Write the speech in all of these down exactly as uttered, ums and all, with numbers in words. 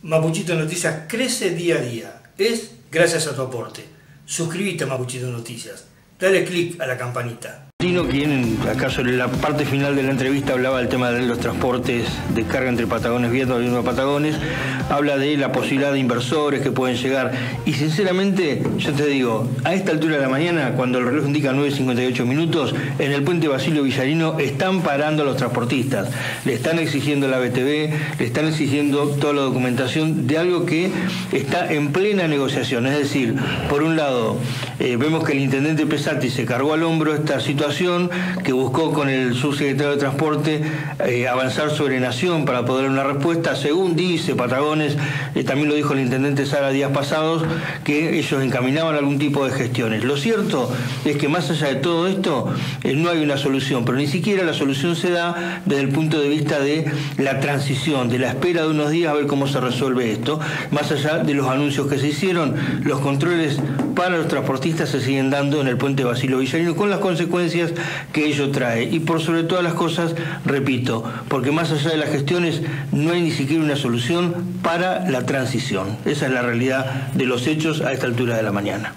Mapuchito Noticias crece día a día. Es gracias a tu aporte. Suscríbete a Mapuchito Noticias. Dale click a la campanita. Quien acá sobre la parte final de la entrevista hablaba del tema de los transportes de carga entre Patagones Viento y Patagones, habla de la posibilidad de inversores que pueden llegar y sinceramente yo te digo, a esta altura de la mañana cuando el reloj indica nueve cincuenta y ocho minutos, en el puente Basilio Villarino están parando a los transportistas, le están exigiendo la B T V, le están exigiendo toda la documentación de algo que está en plena negociación, es decir, por un lado eh, vemos que el intendente Pesati se cargó al hombro esta situación que buscó con el subsecretario de Transporte eh, avanzar sobre Nación para poder dar una respuesta, según dice Patagones, eh, también lo dijo el intendente Sara días pasados, que ellos encaminaban algún tipo de gestiones. Lo cierto es que más allá de todo esto, eh, no hay una solución, pero ni siquiera la solución se da desde el punto de vista de la transición, de la espera de unos días a ver cómo se resuelve esto, más allá de los anuncios que se hicieron, los controles para los transportistas se siguen dando en el puente Basilio Villarino con las consecuencias que ello trae y por sobre todas las cosas, repito, porque más allá de las gestiones no hay ni siquiera una solución para la transición. Esa es la realidad de los hechos a esta altura de la mañana.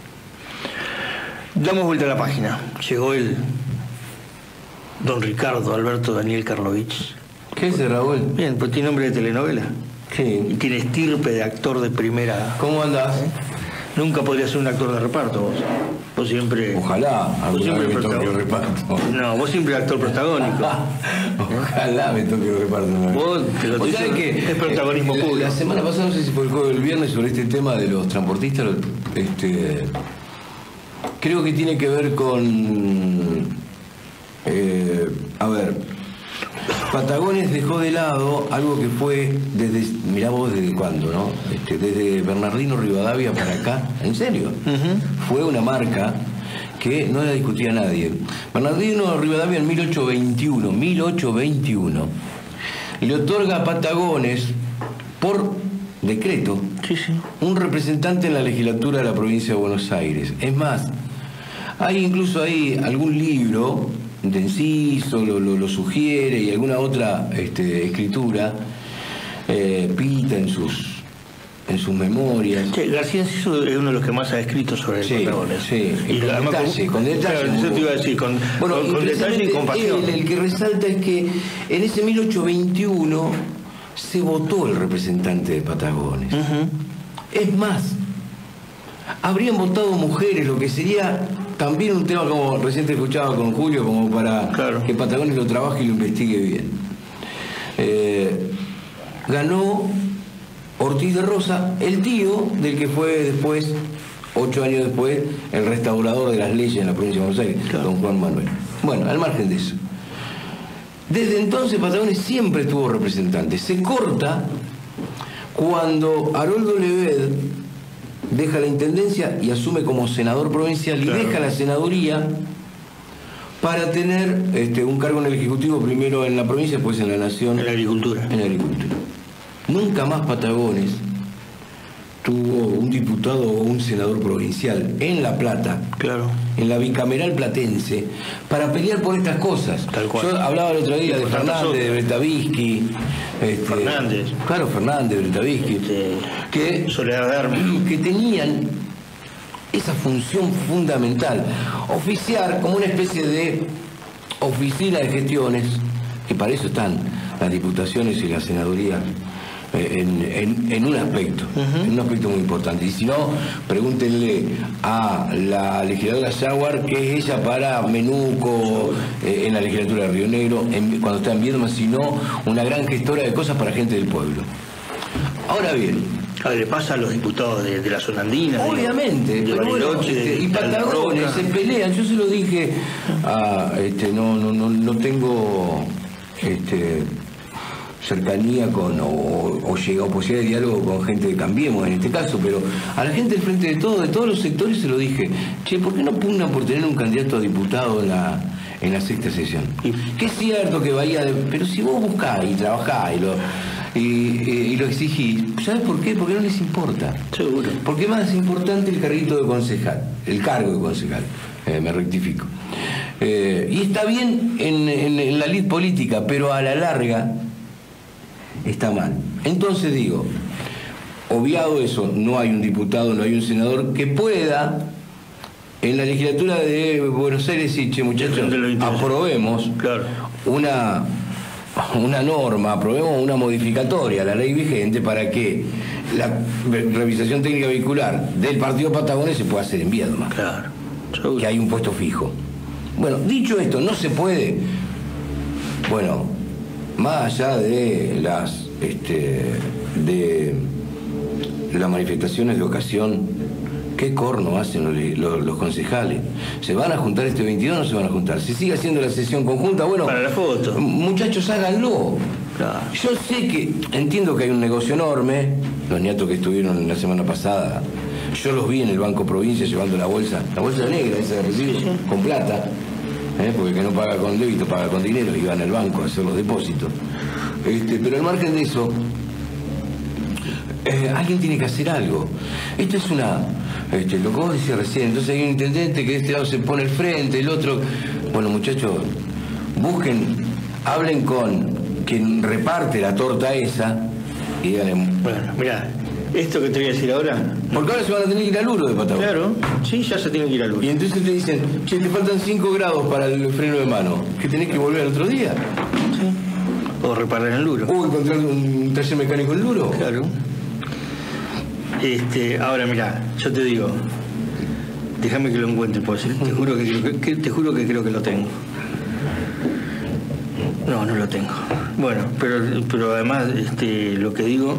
Damos vuelta a la página. Llegó el don Ricardo Alberto Daniel Karlovich. ¿Qué es, Raúl? Bien, pues tiene nombre de telenovela. Sí. Y tiene estirpe de actor de primera. ¿Cómo andás? ¿Eh? Nunca podría ser un actor de reparto vos. Vos siempre... Ojalá, vos siempre me toque el reparto. No, vos siempre actor protagónico. Ojalá me toque el reparto. Vos, te lo tuyo que es protagonismo eh, puro. La semana pasada, no sé si fue el jueves o el viernes, sobre este tema de los transportistas, este, creo que tiene que ver con... Eh, a ver... Patagones dejó de lado algo que fue desde, mirá vos desde cuándo, ¿no? Este, desde Bernardino Rivadavia para acá, en serio. Uh-huh. Fue una marca que no la discutía nadie. Bernardino Rivadavia en mil ochocientos veintiuno, mil ochocientos veintiuno, le otorga a Patagones, por decreto, sí, sí, un representante en la legislatura de la provincia de Buenos Aires. Es más, hay incluso ahí algún libro... de Enciso lo, lo, lo sugiere y alguna otra este, escritura eh, Pita en sus en sus memorias. Sí, García Enciso es uno de los que más ha escrito sobre el sí, Patagones. Sí, y con además, detalle, con detalle. Claro, eso te iba a decir, con, bueno, con, con detalle y con pasión. Él, el que resalta es que en ese mil ochocientos veintiuno se votó el representante de Patagones. Uh-huh. Es más, habrían votado mujeres, lo que sería también un tema, como recién te escuchaba con Julio, como para claro. que Patagones lo trabaje y lo investigue bien. Eh, ganó Ortiz de Rosa, el tío del que fue después, ocho años después, el restaurador de las leyes en la provincia de Buenos Aires, claro. don Juan Manuel. Bueno, al margen de eso. Desde entonces Patagones siempre tuvo representantes. Se corta cuando Haroldo Leved deja la intendencia y asume como senador provincial y claro. deja la senaduría para tener este, un cargo en el Ejecutivo, primero en la provincia, después en la Nación. En la agricultura. En la agricultura. Nunca más Patagones tuvo un diputado o un senador provincial en La Plata, claro, en la bicameral platense, para pelear por estas cosas. Tal cual. Yo hablaba el otro día de Fernández, de Bretavisky. Este, Fernández. Claro, Fernández, Bretavisky. Este, que, que tenían esa función fundamental, oficiar como una especie de oficina de gestiones, que para eso están las diputaciones y la senaduría. En, en, en un aspecto, uh-huh. en un aspecto muy importante. Y si no, pregúntenle a la legisladora Jaguar, que es ella para Menuco, eh, en la legislatura de Río Negro, en, cuando está en Viedma, sino una gran gestora de cosas para gente del pueblo. Ahora bien, a ver, le pasa a los diputados de, de la zona andina. Obviamente, de, de pero bueno, Bariloche, este, de, y Patagones se pelean. Yo se lo dije a, este, no, no, no, no tengo este, cercanía con o, o llega o posibilidad de diálogo con gente de Cambiemos en este caso, pero a la gente del Frente de Todos, de todos los sectores se lo dije, che, ¿por qué no pugnan por tener un candidato a diputado en la, en la sexta sesión? Que es cierto que vaya, de, pero si vos buscás y trabajás y lo, y, y, y lo exigís, ¿sabes por qué? Porque no les importa. Seguro. Porque es más importante el carguito de concejal, el cargo de concejal, eh, me rectifico. Eh, y está bien en, en, en la lid política, pero a la larga está mal. Entonces digo, obviado eso, no hay un diputado, no hay un senador que pueda en la legislatura de Buenos Aires decir, che, muchachos, aprobemos claro. una, una norma, aprobemos una modificatoria a la ley vigente para que la revisación técnica vehicular del partido Patagones se pueda hacer en Viedma. Claro. Que hay un puesto fijo. Bueno, dicho esto, no se puede. Bueno, más allá de las este, de las manifestaciones de ocasión, ¿qué corno hacen los, los, los concejales? ¿Se van a juntar este veintidós o no se van a juntar? ¿Se sigue haciendo la sesión conjunta? Bueno, para la foto. Muchachos, háganlo. Claro. Yo sé que, entiendo que hay un negocio enorme. Los niatos que estuvieron la semana pasada, yo los vi en el Banco Provincia llevando la bolsa, la bolsa negra, esa de recibo, sí, con plata, ¿eh? Porque el que no paga con débito paga con dinero, y van al banco a hacer los depósitos. Este, pero al margen de eso, eh, alguien tiene que hacer algo. Esto es una, este, lo que vos decías recién, entonces hay un intendente que de este lado se pone al frente, el otro. Bueno, muchachos, busquen, hablen con quien reparte la torta esa y díganle. Bueno, mirá, esto que te voy a decir ahora. Porque ahora se van a tener que ir al Luro de Patagones. Claro, sí, ya se tienen que ir al Luro. Y entonces te dicen, che, te faltan cinco grados para el freno de mano, que tenés que volver al otro día. Sí. O reparar en el Luro. O encontrar un taller mecánico en Luro. Claro. Este, ahora mirá, yo te digo, déjame que lo encuentre, pues, te juro que, que, te juro que creo que lo tengo. No, no lo tengo. Bueno, pero, pero además, este, lo que digo.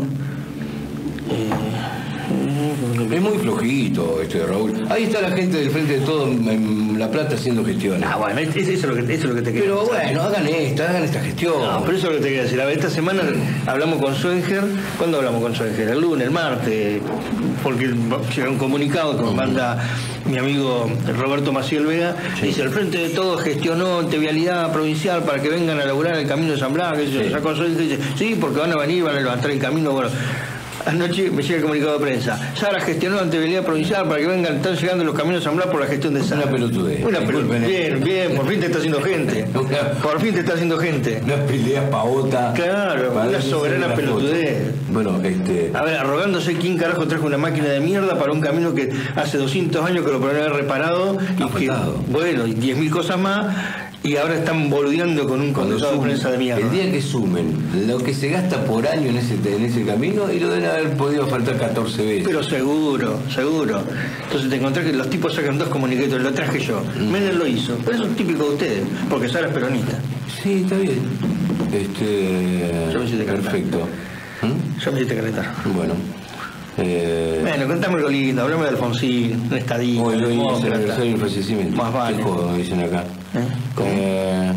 Eh, Es muy flojito este, Raúl. Ahí está la gente del Frente de Todo en La Plata haciendo gestiones. Ah, bueno, eso es lo que, eso es lo que te quería Pero decir. bueno, hagan esta, hagan esta gestión. No, pero eso es lo que te quería decir. A ver, esta semana hablamos con Schoenger. ¿Cuándo hablamos con Schoenger? El lunes, el martes. Porque llega un comunicado que me manda mi amigo Roberto Maciel Vega. Sí. Dice, el Frente de Todo gestionó ante Vialidad Provincial para que vengan a elaborar el camino de San Blas. Sí. Sacó Schoenger y dice, sí, porque van a venir, van a levantar el camino. Bueno, anoche me llega el comunicado de prensa. Sara gestionó ante Vialidad Provincial para que vengan, están llegando los caminos a San Blas por la gestión de Sara. Una pelotudez. Una pelotudez. Bien, bien, por fin te está haciendo gente. Por fin te está haciendo gente. Una pelea pavota. Claro, una soberana pelotudez. Bueno, este. A ver, arrogándose quién carajo trajo una máquina de mierda para un camino que hace doscientos años que lo podrían haber reparado. Y que, bueno, y diez mil cosas más. Y ahora están boludeando con un condensador de prensa de mierda. El día que sumen lo que se gasta por año en ese, en ese camino, y lo deben haber podido faltar catorce veces. Pero seguro, seguro. Entonces te encontrás que los tipos sacan dos comunicados, lo traje yo. Mm. Menem lo hizo. Pero eso es típico de ustedes, porque Sara es peronista. Sí, está bien. Este. Yo me hiciste perfecto. ¿Mm? Yo me hiciste calentar. Bueno. Eh... Bueno, contame algo lindo, hablame de Alfonsín, un estadista. Hoy lo hice, el aniversario del fallecimiento. Más vale. ¿Qué jodo, me dicen acá? ¿Eh? Eh,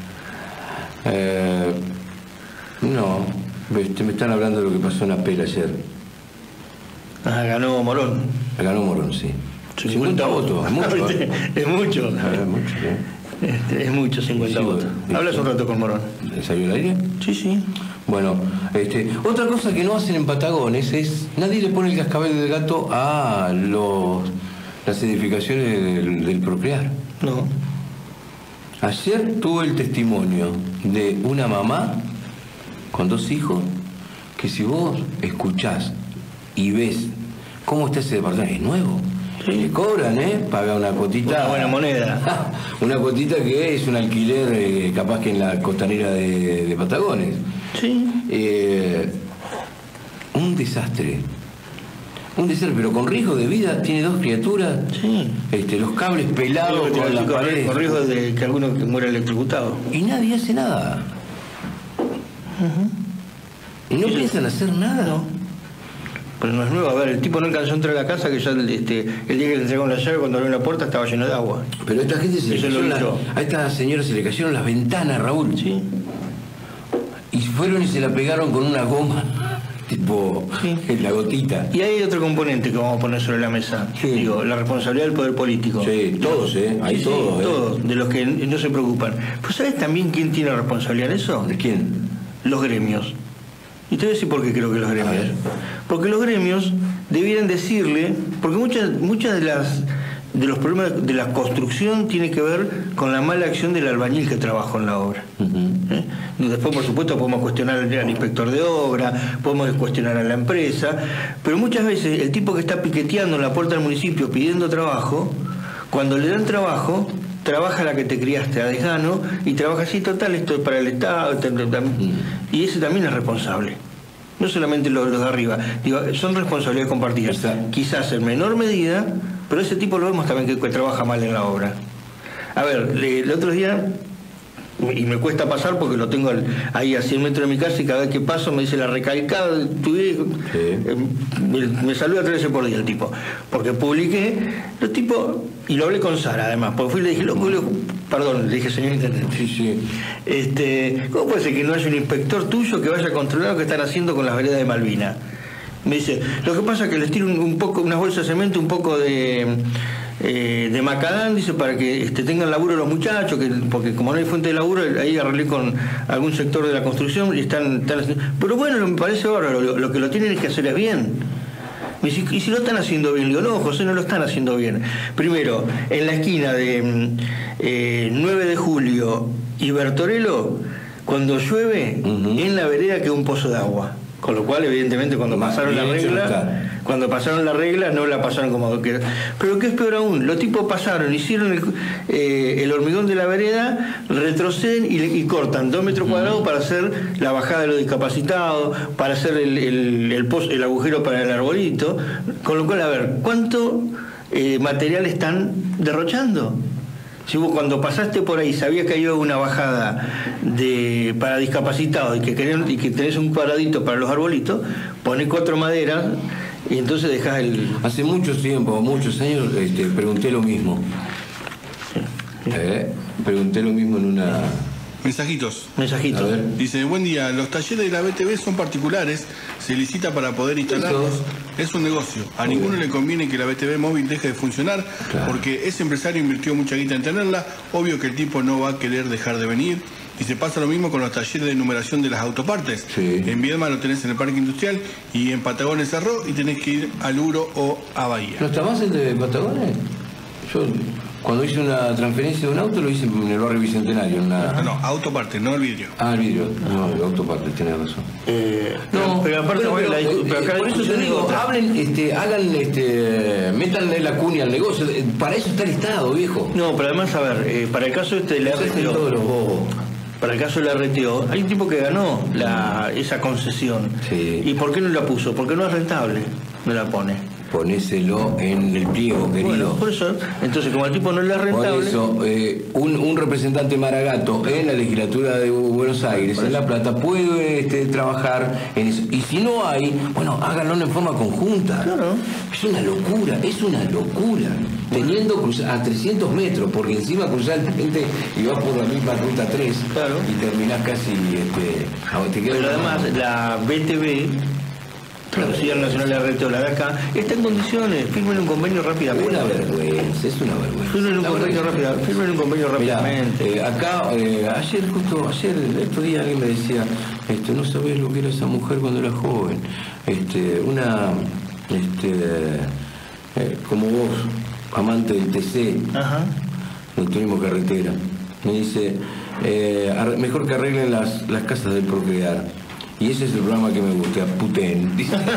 eh, no, este, me están hablando de lo que pasó en Apel ayer. Ah, ganó Morón. Ganó Morón, sí. Sí, cincuenta votos, es mucho. ¿eh? Es mucho. Es mucho, ¿eh? Este, es mucho, cincuenta sí, votos. Sí, Hablas un rato con Morón. ¿Salió al aire? Sí, sí. Bueno, este, otra cosa que no hacen en Patagones es, nadie le pone el cascabel del gato a los, las edificaciones del, del Procrear. No. Ayer tuve el testimonio de una mamá con dos hijos que si vos escuchás y ves cómo está ese departamento, es nuevo. Sí. Le cobran, ¿eh? Paga una cuotita. Una buena moneda. Una cuotita que es un alquiler eh, capaz que en la costanera de, de Patagones. Sí. Eh, un desastre. Un desastre, pero con riesgo de vida, tiene dos criaturas. Sí. Este, los cables pelados con las paredes. Con riesgo de que alguno muera electrocutado. Y nadie hace nada. Uh-huh. Y no piensan hacer nada. No. Pero no es nuevo, a ver, el tipo no alcanzó a entrar a la casa que ya este, el día que le entregaron la llave cuando abrió la puerta estaba lleno de agua. Pero a esta gente se le cayeron la, a esta señora se le cayeron las ventanas, Raúl. Sí. Y fueron y se la pegaron con una goma, tipo sí. En la gotita. Y hay otro componente que vamos a poner sobre la mesa. Sí. Digo, la responsabilidad del poder político. Sí, todos, ¿eh? Hay sí, todos, sí, ¿eh? Todos, de los que no se preocupan. ¿Pues sabes también quién tiene responsabilidad en eso? ¿De quién? Los gremios. Y te voy a decir por qué creo que los gremios. Porque los gremios debieran decirle, porque muchas muchas de las de los problemas de la construcción tiene que ver con la mala acción del albañil que trabajó en la obra. Uh-huh. ¿eh? Después, por supuesto, podemos cuestionar al inspector de obra, podemos cuestionar a la empresa, pero muchas veces el tipo que está piqueteando en la puerta del municipio pidiendo trabajo, cuando le dan trabajo, trabaja la que te criaste a desgano y trabaja así, total, esto es para el Estado, y ese también es responsable. No solamente los, los de arriba, digo, son responsabilidades compartidas, quizás en menor medida, pero ese tipo lo vemos también que, que trabaja mal en la obra. A ver, le, el otro día, y me cuesta pasar porque lo tengo ahí a cien metros de mi casa y cada vez que paso me dice la recalcada de tu viejo. Sí. Eh, me, me saluda tres veces por día el tipo, porque publiqué, los tipos, y lo hablé con Sara además, porque fui y le dije, loco, loco, perdón, le dije, señor intendente, sí, sí. Este, ¿cómo puede ser que no haya un inspector tuyo que vaya a controlar lo que están haciendo con las veredas de Malvina? Me dice, lo que pasa es que les tiro un, un poco, unas bolsas de cemento, un poco de... Eh, de macadán, dice, para que este, tengan laburo los muchachos, que, porque como no hay fuente de laburo, ahí arreglé con algún sector de la construcción y están, están pero bueno, me parece bárbaro, lo, lo que lo tienen es que hacer es bien. Me dice, ¿y si lo están haciendo bien? Le digo, no, José, no lo están haciendo bien. Primero, en la esquina de eh, nueve de julio y Bertorello, cuando llueve, uh-huh. en la vereda queda un pozo de agua. Con lo cual, evidentemente, cuando Más pasaron la regla, cuando pasaron la regla, no la pasaron como que. Pero que es peor aún, los tipos pasaron, hicieron el, eh, el hormigón de la vereda, retroceden y, y cortan dos metros cuadrados para hacer la bajada de los discapacitados, para hacer el, el, el, pozo, el agujero para el arbolito. Con lo cual, a ver, ¿cuánto eh, material están derrochando? Si vos cuando pasaste por ahí sabías que había una bajada de, para discapacitados y que, querés, y que tenés un cuadradito para los arbolitos, ponés cuatro maderas y entonces dejás el... Hace mucho tiempo, muchos años, este, pregunté lo mismo. Sí, sí. Eh, pregunté lo mismo en una... Mensajitos. Mensajitos. Dice, buen día, los talleres de la B T V son particulares, se licita para poder instalarlos, es un negocio. A Muy ninguno bien. le conviene que la B T V móvil deje de funcionar, claro. porque ese empresario invirtió mucha guita en tenerla, obvio que el tipo no va a querer dejar de venir. Y se pasa lo mismo con los talleres de numeración de las autopartes. Sí. En Viedma lo tenés en el Parque Industrial y en Patagones Cerró y tenés que ir al Uro o a Bahía. ¿No está más el de Patagones? Yo... Cuando hice una transferencia de un auto lo hice en el barrio Bicentenario. Una... No, no, autoparte, no el vidrio. Ah, el vidrio. No, el autoparte, tenés razón. Eh, no, pero aparte, pero, pero, la, pero, pero acá por eso te digo, otra. hablen, este, hagan, este, métanle la cuña al negocio. Para eso está el Estado, viejo. No, pero además, a ver, eh, para el caso este de la R T O, para el caso de la R T O, hay un tipo que ganó la, esa concesión. Sí. ¿Y por qué no la puso? Porque no es rentable, no la pone. Ponéselo en el pliego, querido. Bueno, por eso, entonces como el tipo no le es rentable... Por eso, eh, un, un representante maragato en la legislatura de Buenos Aires, en La Plata, puede este, trabajar en eso. Y si no hay, bueno, háganlo en forma conjunta. Claro. Es una locura, es una locura. Teniendo a trescientos metros, porque encima cruzás el puente y vas por la misma ruta tres, claro. y terminás casi... Este, te Pero además, la B T V... La Sociedad Nacional de R T O, la de acá, está en condiciones, firmen un convenio rápidamente. Una vergüenza, es una vergüenza. Firmen un convenio rápidamente. Firmen un convenio rápidamente. Mirá, eh, acá, eh, ayer, justo ayer, estos días alguien me decía, este, no sabés lo que era esa mujer cuando era joven. Este, una, este, eh, como vos, amante del T C, Ajá. del turismo carretera, me dice, eh, mejor que arreglen las, las casas del Procrear. Y ese es el programa que me gusta, Puten.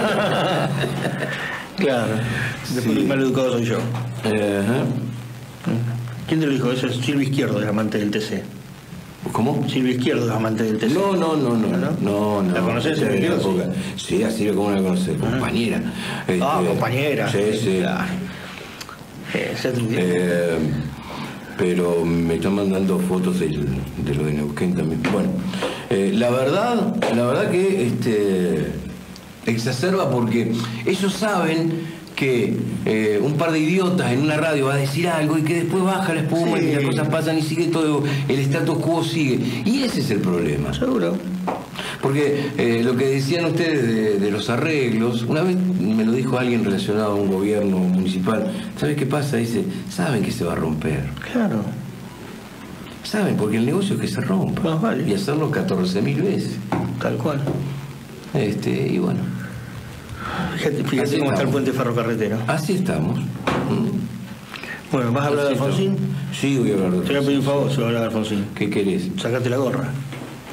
Claro, después sí. El mal educado soy yo. Uh-huh. ¿Quién te lo dijo? Eso es Silvio Izquierdo, es amante del T C. ¿Cómo? Silvio Izquierdo es amante del T C. No, no, no, no. ¿No? No, no. ¿La conoces, Silvio Izquierdo? Sí, así es como la conoces, compañera. Este, ah, compañera. Sí, sí. Claro. Eh, eh, pero me están mandando fotos del, de lo de Neuquén también. Bueno, eh, la verdad, la verdad que este, exacerba porque ellos saben que eh, un par de idiotas en una radio va a decir algo y que después baja la espuma sí. y las cosas pasan y sigue todo, el status quo sigue. Y ese es el problema. Seguro. Porque eh, lo que decían ustedes de, de los arreglos, una vez me lo dijo alguien relacionado a un gobierno municipal, ¿sabes qué pasa? Dice, saben que se va a romper. Claro. Saben, porque el negocio es que se rompa. No, vale. Y hacerlo catorce mil veces. Tal cual. Este, y bueno. Fíjate, fíjate cómo estamos. Está el puente ferrocarretero. Así estamos. Mm. Bueno, ¿vas a hablar de Alfonsín? Sí, voy a hablar de Alfonsín. Te voy a pedir un favor, si vas a hablar de Alfonsín. ¿Qué querés? Sacate la gorra.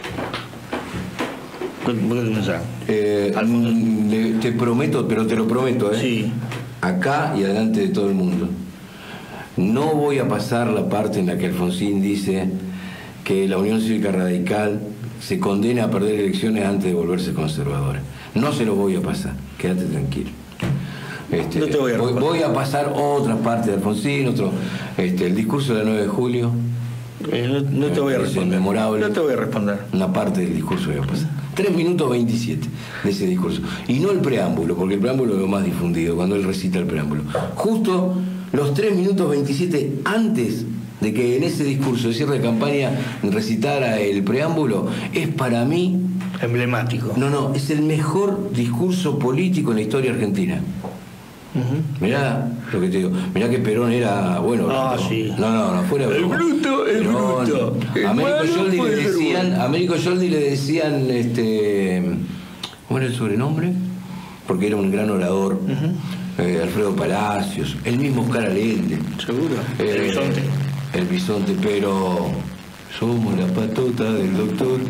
¿Por qué te mensaje? Eh, mm, te prometo, pero te lo prometo, ¿eh? Sí. Acá y delante de todo el mundo. No voy a pasar la parte en la que Alfonsín dice que la Unión Cívica Radical se condena a perder elecciones antes de volverse conservadora. No se lo voy a pasar, quédate tranquilo. Este, no te voy, a voy, voy a pasar otra parte de Alfonsín, otro, este, el discurso del nueve de julio. Eh, no, no te voy a responder. Memorable. No te voy a responder. Una parte del discurso voy a pasar. tres minutos veintisiete de ese discurso. Y no el preámbulo, porque el preámbulo es lo más difundido, cuando él recita el preámbulo. Justo los tres minutos veintisiete antes de que en ese discurso de cierre de campaña recitara el preámbulo, es para mí... emblemático. No, no, es el mejor discurso político en la historia argentina. Uh-huh. Mirá lo que te digo. Mirá que Perón era bueno. Ah, no, sí. No, no, no, fuera El bruto, el Perón, bruto. El a Américo Yoldi le decían, bueno. a Américo Yoldi le decían, este, ¿cómo era el sobrenombre? Porque era un gran orador. Uh-huh. eh, Alfredo Palacios, el mismo Oscar Allende. Seguro. Eh, el bisonte. El bisonte, pero somos la patota del doctor.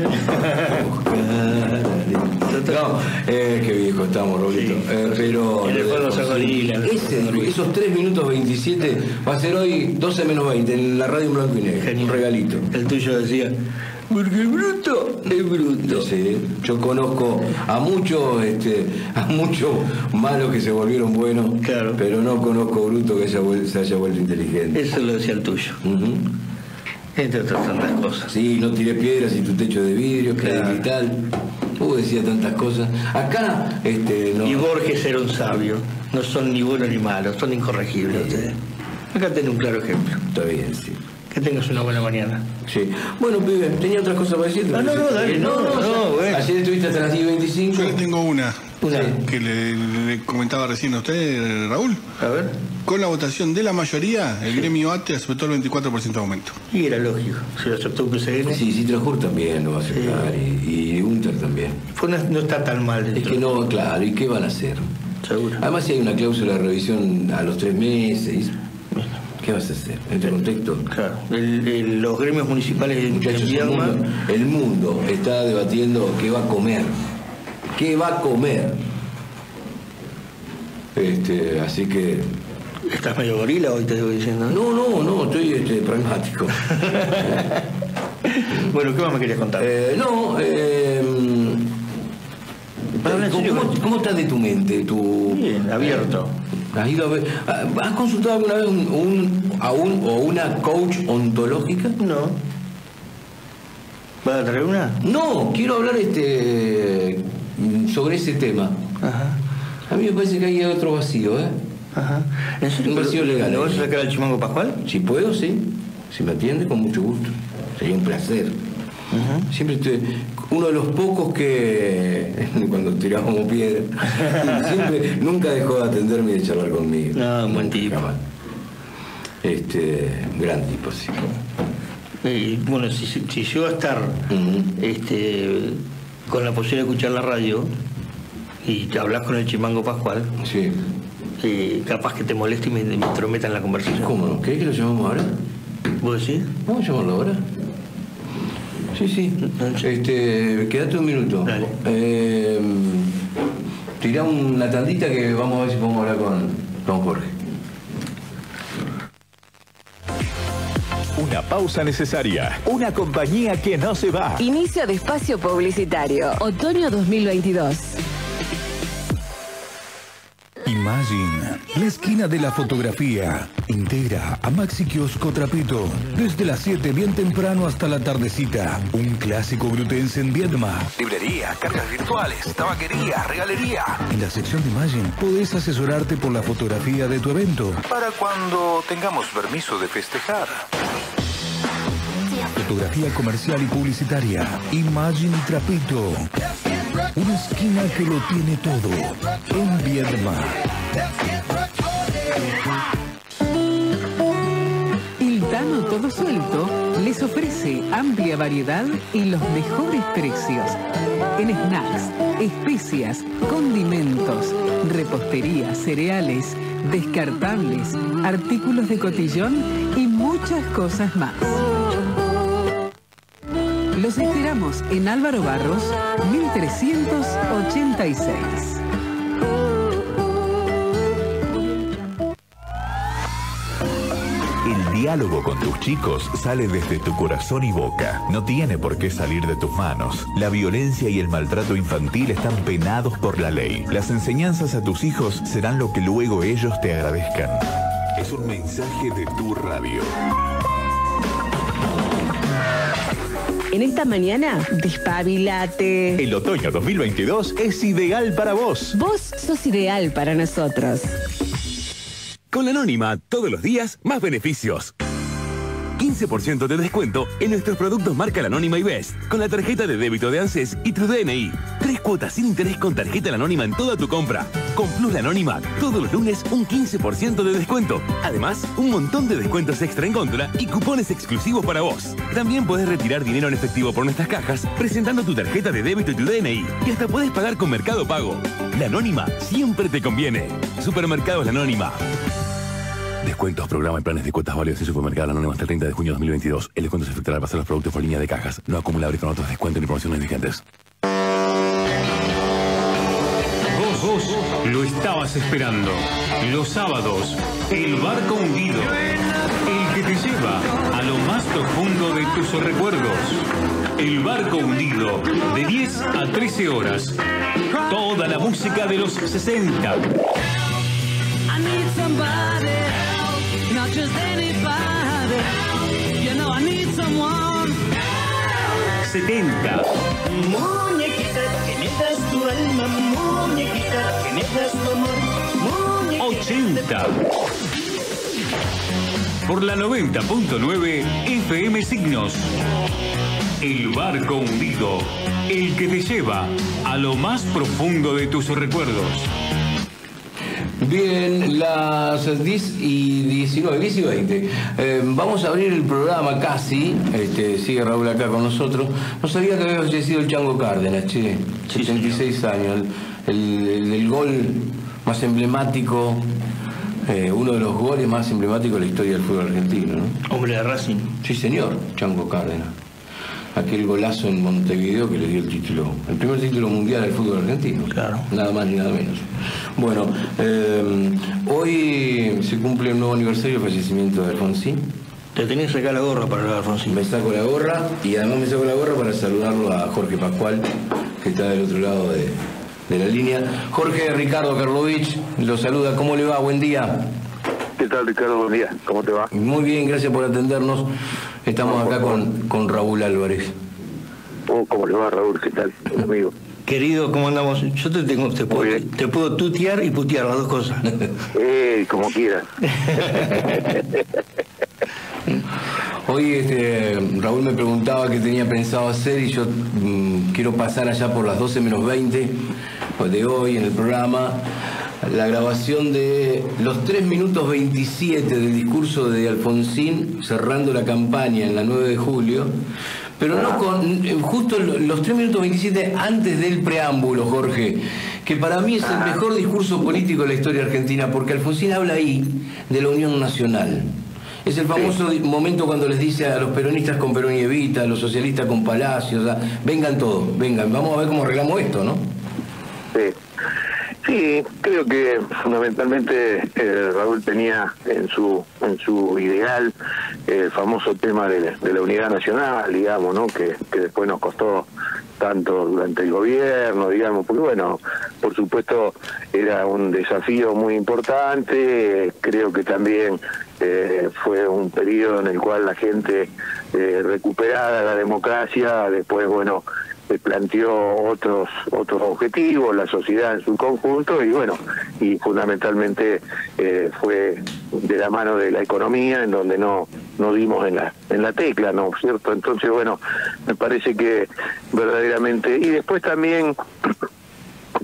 No, eh, qué viejo estamos, Roberto. Sí. Eh, pero el de los gorilas. ese, esos tres minutos veintisiete va a ser hoy doce menos veinte en la radio en blanco y negro. Genial. Un regalito. El tuyo decía, porque el bruto es bruto. Sí, yo conozco a muchos, este, a muchos malos que se volvieron buenos, claro. Pero no conozco bruto que haya vuel- se haya vuelto inteligente. Eso lo decía el tuyo. Uh-huh. Entre otras tantas cosas. Sí, no tiré piedras y tu techo de vidrio, que Claro. de cristal. Uh, decía tantas cosas. Acá, este, no. Y Borges era un sabio. No son ni buenos ni malos, son incorregibles Sí. ustedes. Acá tenés un claro ejemplo. Está bien, sí. Que tengas una buena mañana. Sí. Bueno, pibe, tenía otras cosas para decirte. No, no, no, dale, no, no, no, bueno. Ayer estuviste hasta las diez y veinticinco. Yo le tengo una. Una. Que le, le comentaba recién a usted, Raúl. A ver. Con la votación de la mayoría, el gremio ATE aceptó el veinticuatro por ciento de aumento. Y era lógico. Si lo aceptó P C N. Sí, Citrajur también lo va a aceptar. Y, y Unter también. Fue una- no está tan mal dentro. Es que no, claro, ¿y qué van a hacer? Seguro. Además, si hay una cláusula de revisión a los tres meses, ¿qué vas a hacer? En este contexto. Claro. El- el- los gremios municipales de Muchachos, el Viedma. mundo, el mundo está debatiendo qué va a comer. ¿Qué va a comer? Este, así que. Estás medio gorila hoy, te estoy diciendo. No, no, no, estoy este, pragmático. Bueno, ¿qué más me querías contar? Eh, no, eh, Habla en ¿cómo, serio. cómo- cómo estás de tu mente? Tu, Bien, abierto. ¿Has ido a ver? ¿Has consultado alguna vez un, un- a un o una coach ontológica? No. ¿Vas a traer una? No, quiero hablar este sobre ese tema. Ajá. A mí me parece que hay otro vacío, ¿eh? Ajá. ¿En serio? Un vacío legal. ¿Le vas a sacar al Chimango Pascual? Si puedo, sí. Si me atiende, con mucho gusto. Sería un placer. Ajá. Siempre estoy, uno de los pocos que cuando tirábamos piedra, siempre, nunca dejó de atenderme y de charlar conmigo. No, buen Nunca, tipo. jamás. Este, gran tipo, sí. Y, bueno, si, si si yo voy a estar Ujú. este, con la posibilidad de escuchar la radio y te hablas con el Chimango Pascual, Sí. eh, capaz que te moleste y me, me intrometa en la conversación. ¿Cómo no? ¿Querés que lo llamamos ahora? ¿Vos decís? Vamos a llamarlo ahora. Sí, sí. Este, quédate un minuto. Dale. Eh, tirá una tandita que vamos a ver si podemos hablar con, con Jorge. Una pausa necesaria. Una compañía que no se va. Inicio de espacio publicitario. Otoño dos mil veintidós. Imagine, la esquina de la fotografía. Integra a Maxi Kiosco Trapito. Desde las siete bien temprano hasta la tardecita. Un clásico grutense en Viedma. Librería, cargas virtuales, tabaquería, regalería. En la sección de Imagine podés asesorarte por la fotografía de tu evento. Para cuando tengamos permiso de festejar. Fotografía comercial y publicitaria. Imagine Trapito. Una esquina que lo tiene todo. En Viedma. El Tano Todo Suelto les ofrece amplia variedad y los mejores precios. En snacks, especias, condimentos, repostería, cereales, descartables, artículos de cotillón y muchas cosas más. Los Los esperamos en Álvaro Barros, mil trescientos ochenta y seis. El diálogo con tus chicos sale desde tu corazón y boca. No tiene por qué salir de tus manos. La violencia y el maltrato infantil están penados por la ley. Las enseñanzas a tus hijos serán lo que luego ellos te agradezcan. Es un mensaje de tu radio. En esta mañana, despabilate. El otoño dos mil veintidós es ideal para vos. Vos sos ideal para nosotros. Con la Anónima, todos los días, más beneficios. quince por ciento de descuento en nuestros productos marca La Anónima y Best, con la tarjeta de débito de ANSES y tu D N I. Tres cuotas sin interés con tarjeta La Anónima en toda tu compra. Con Plus La Anónima, todos los lunes un quince por ciento de descuento. Además, un montón de descuentos extra en góndola y cupones exclusivos para vos. También podés retirar dinero en efectivo por nuestras cajas presentando tu tarjeta de débito y tu D N I. Y hasta podés pagar con Mercado Pago. La Anónima siempre te conviene. Supermercados La Anónima. Descuentos, programa y planes de cuotas válidos en Supermercado La Anónima hasta el treinta de junio de dos mil veintidós. El descuento se efectuará al pasar los productos por línea de cajas, no acumuladores con otros descuentos ni promociones vigentes. Vos, vos lo estabas esperando. Los sábados, El Barco Hundido. El que te lleva a lo más profundo de tus recuerdos. El Barco Hundido, de diez a trece horas. Toda la música de los sesenta. I need somebody help, not just anybody. You know I need someone. setenta. Muñequita, que me das tu alma, muñequita, que me das tu amor, muñequita. ochenta. Por la noventa punto nueve F M Signos. El Barco Hundido, el que te lleva a lo más profundo de tus recuerdos. Bien, las diez y diecinueve, diez y veinte. Eh, vamos a abrir el programa casi. Este, sigue Raúl acá con nosotros. No sabía que había fallecido el Chango Cárdenas, che. setenta y seis años. El, el, el gol más emblemático, eh, uno de los goles más emblemáticos de la historia del fútbol argentino, ¿no? Hombre de Racing. Sí, señor, Chango Cárdenas. Aquel golazo en Montevideo que le dio el título, el primer título mundial del fútbol argentino. Claro. Nada más ni nada menos. Bueno, eh, hoy se cumple un nuevo aniversario del fallecimiento de Alfonsín. Te tenés acá la gorra para hablar, Alfonsín. Me saco la gorra y además me saco la gorra para saludarlo a Jorge Pascual, que está del otro lado de, de la línea. Jorge Ricardo Karlovich lo saluda. ¿Cómo le va? Buen día. ¿Qué tal, Ricardo? Buen día. ¿Cómo te va? Muy bien, gracias por atendernos. Estamos acá con, con Raúl Álvarez. Oh, ¿cómo le va, Raúl? ¿Qué tal, amigo? Querido, ¿cómo andamos? Yo te tengo, te puedo, te puedo tutear y putear, las dos cosas. Eh, como quieras. Hoy este, Raúl me preguntaba qué tenía pensado hacer y yo mmm, quiero pasar allá por las doce menos veinte de hoy en el programa la grabación de los tres minutos veintisiete del discurso de Alfonsín cerrando la campaña en la nueve de julio, pero no con justo los tres minutos veintisiete antes del preámbulo, Jorge, que para mí es el mejor discurso político de la historia argentina, porque Alfonsín habla ahí de la Unión Nacional. Es el famoso sí. momento cuando les dice a los peronistas con Perón y Evita, a los socialistas con Palacio, o sea, vengan todos, vengan, vamos a ver cómo arreglamos esto, ¿no? Sí. Sí, creo que fundamentalmente eh, Raúl tenía en su en su ideal eh, el famoso tema de, de la unidad nacional, digamos, ¿no? Que, que después nos costó tanto durante el gobierno, digamos, porque bueno, por supuesto era un desafío muy importante, creo que también eh, fue un periodo en el cual la gente eh, recuperada la democracia, después, bueno, se planteó otros otros objetivos, la sociedad en su conjunto, y bueno, y fundamentalmente eh, fue de la mano de la economía, en donde no no dimos en la en la tecla, ¿no es cierto? Entonces, bueno, me parece que verdaderamente, y después también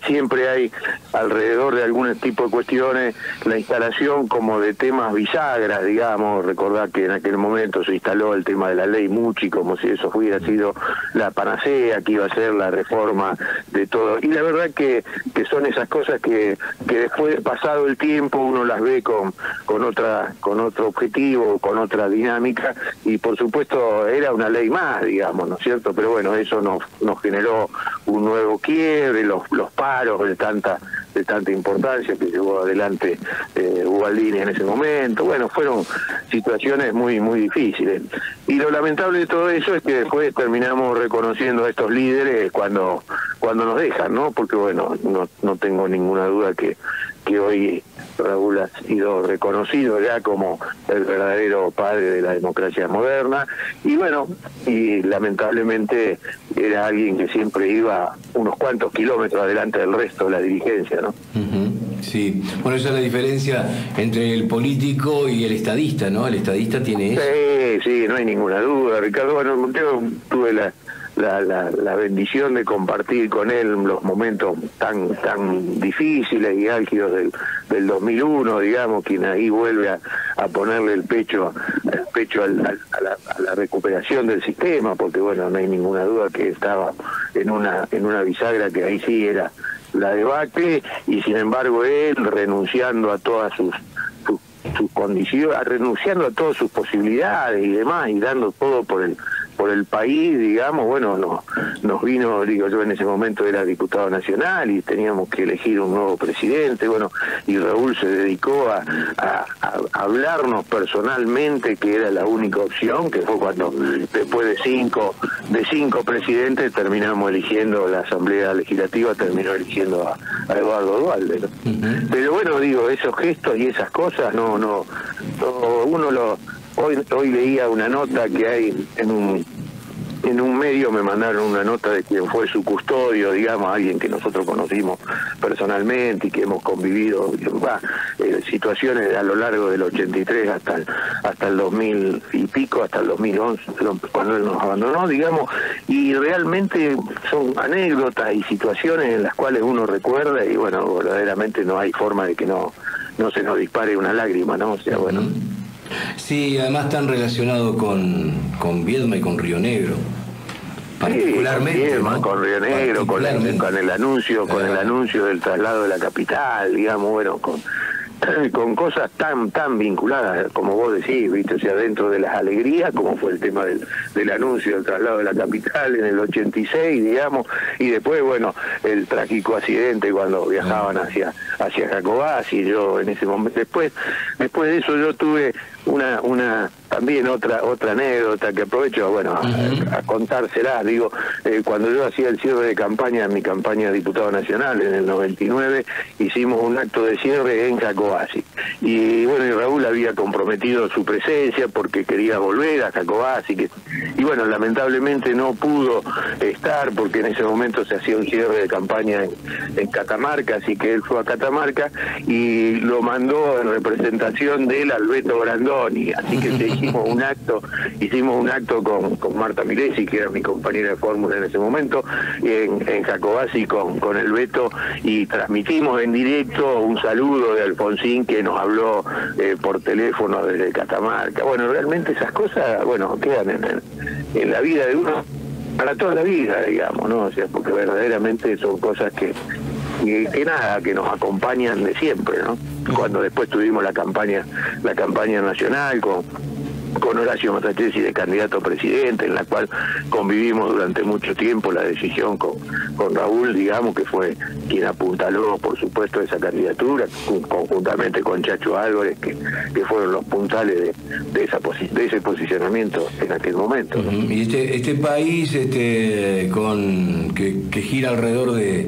siempre hay alrededor de algún tipo de cuestiones la instalación como de temas bisagras, digamos. Recordar que en aquel momento se instaló el tema de la ley Mucci como si eso hubiera sido la panacea, que iba a ser la reforma de todo. Y la verdad que, que son esas cosas que, que después, pasado el tiempo, uno las ve con, con, otra, con otro objetivo, con otra dinámica, y por supuesto era una ley más, digamos, ¿no es cierto? Pero bueno, eso nos, nos generó un nuevo quiebre, los, los paros de tanta de tanta importancia que llevó adelante eh, Ubaldini en ese momento. Bueno, fueron situaciones muy muy difíciles. Y lo lamentable de todo eso es que después terminamos reconociendo a estos líderes cuando cuando nos dejan, ¿no? Porque bueno, no, no tengo ninguna duda que, que hoy Raúl ha sido reconocido ya como el verdadero padre de la democracia moderna, y bueno, y lamentablemente era alguien que siempre iba unos cuantos kilómetros adelante del resto de la dirigencia, ¿no? Uh-huh. Sí, bueno, esa es la diferencia entre el político y el estadista, ¿no? El estadista tiene eso. Sí, sí, no hay ninguna duda, Ricardo. Bueno, yo tuve la La, la, la bendición de compartir con él los momentos tan tan difíciles y álgidos del, del dos mil uno, digamos, quien ahí vuelve a, a ponerle el pecho el pecho al, al, a, la, a la recuperación del sistema, porque bueno, no hay ninguna duda que estaba en una en una bisagra que ahí sí era la debacle, y sin embargo él, renunciando a todas sus sus, sus condiciones, renunciando a todas sus posibilidades y demás, y dando todo por el por el país, digamos, bueno, nos, nos vino, digo, yo en ese momento era diputado nacional y teníamos que elegir un nuevo presidente, bueno, y Raúl se dedicó a, a, a hablarnos personalmente, que era la única opción, que fue cuando después de cinco, de cinco presidentes terminamos eligiendo, la Asamblea Legislativa terminó eligiendo a, a Eduardo Duhalde, ¿no? Uh-huh. Pero bueno, digo, esos gestos y esas cosas, no, no, no uno lo... Hoy, hoy leía una nota que hay en un en un medio, me mandaron una nota de quien fue su custodio, digamos, alguien que nosotros conocimos personalmente y que hemos convivido, bah, eh, situaciones a lo largo del ochenta y tres hasta el, hasta el dos mil y pico, hasta el dos mil once, cuando él nos abandonó, digamos, y realmente son anécdotas y situaciones en las cuales uno recuerda y bueno, verdaderamente no hay forma de que no, no se nos dispare una lágrima, ¿no? O sea, bueno... Sí, además están relacionados con, con Viedma y con Río Negro. Particularmente, sí, con, Viedma, ¿no? con Río Negro, con el, con el anuncio, con el anuncio del traslado de la capital, digamos, bueno, con con cosas tan tan vinculadas, como vos decís, viste, o sea, dentro de las alegrías, como fue el tema del, del anuncio del traslado de la capital en el ochenta y seis, digamos, y después, bueno, el trágico accidente cuando viajaban hacia hacia Jacobacci, yo en ese momento, después después de eso yo tuve una una también otra otra anécdota que aprovecho, bueno, a, a contársela, digo, eh, cuando yo hacía el cierre de campaña, en mi campaña de diputado nacional en el noventa y nueve, hicimos un acto de cierre en Jacobacci, y bueno, y Raúl había comprometido su presencia porque quería volver a Jacobacci, que, y bueno, lamentablemente no pudo estar porque en ese momento se hacía un cierre de campaña en, en Catamarca, así que él fue a Catamarca y lo mandó en representación de él al Beto Brandoni, así que se hicimos un acto, hicimos un acto con, con Marta Milesi, que era mi compañera de fórmula en ese momento, en, en Jacobacci con, con el Beto, y transmitimos en directo un saludo de Alfonsín que nos habló eh, por teléfono desde Catamarca. Bueno, realmente esas cosas, bueno, quedan en, en, en la vida de uno para toda la vida, digamos, ¿no? O sea, porque verdaderamente son cosas que que, que nada, que nos acompañan de siempre, ¿no? Cuando después tuvimos la campaña, la campaña nacional con con Horacio Massachesi de candidato a presidente, en la cual convivimos durante mucho tiempo la decisión con, con Raúl, digamos, que fue quien apuntaló, por supuesto, esa candidatura, conjuntamente con Chacho Álvarez, que, que fueron los puntales de, de, esa posi de ese posicionamiento en aquel momento, ¿no? Y este, este país este, con que, que gira alrededor de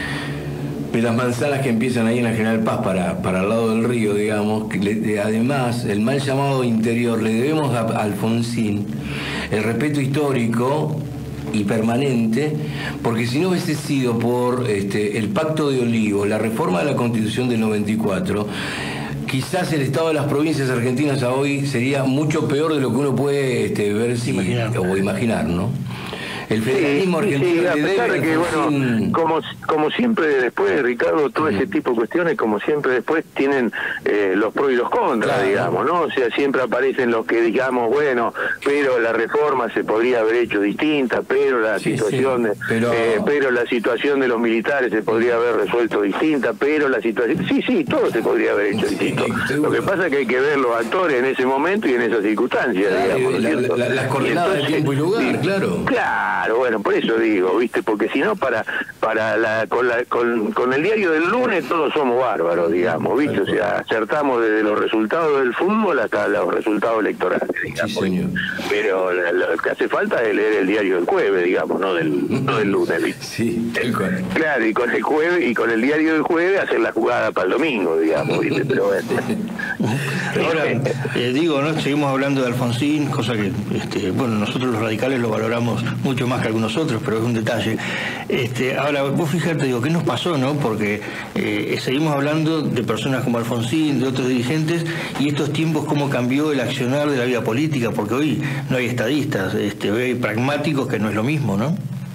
de las manzanas que empiezan ahí en la General Paz para, para el lado del río, digamos, que le, además, el mal llamado interior, le debemos a, a Alfonsín el respeto histórico y permanente, porque si no hubiese sido por este, el Pacto de Olivos, la reforma de la Constitución del noventa y cuatro, quizás el estado de las provincias argentinas a hoy sería mucho peor de lo que uno puede este, ver si, imaginar. o imaginar, ¿no? El federalismo sí, argentino. Sí, a pesar de que, bueno, como, como siempre después, Ricardo, todo ese tipo de cuestiones, como siempre después, tienen eh, los pros y los contras, claro, digamos, ¿no? O sea, siempre aparecen los que digamos, bueno, pero la reforma se podría haber hecho distinta, pero la sí, situación, sí, de, pero... Eh, pero la situación de los militares se podría haber resuelto distinta, pero la situación, sí, sí, todo se podría haber hecho distinto. Sí, lo que pasa es que hay que ver los actores en ese momento y en esas circunstancias, claro, digamos, la, ¿cierto? La, la, las coordenadas de tiempo y lugar, sí, claro. Claro, bueno, por eso digo, ¿viste? Porque si no, para para la con, la con con el diario del lunes todos somos bárbaros, digamos, ¿viste? O sea, acertamos desde los resultados del fútbol hasta los resultados electorales, digamos. Sí, pero la, lo que hace falta es leer el diario del jueves, digamos, no del, no del lunes, ¿viste? Sí, tal cual. Claro, y con el jueves y con el diario del jueves hacer la jugada para el domingo, digamos, ¿viste? Pero bueno. Ahora, eh, digo, ¿no? Seguimos hablando de Alfonsín, cosa que, este, bueno, nosotros los radicales lo valoramos mucho más que algunos otros, pero es un detalle. Este, ahora, vos fíjate, digo, ¿qué nos pasó, no? Porque eh, seguimos hablando de personas como Alfonsín, de otros dirigentes, y estos tiempos cómo cambió el accionar de la vida política, porque hoy no hay estadistas, este, hoy hay pragmáticos, que no es lo mismo, ¿no?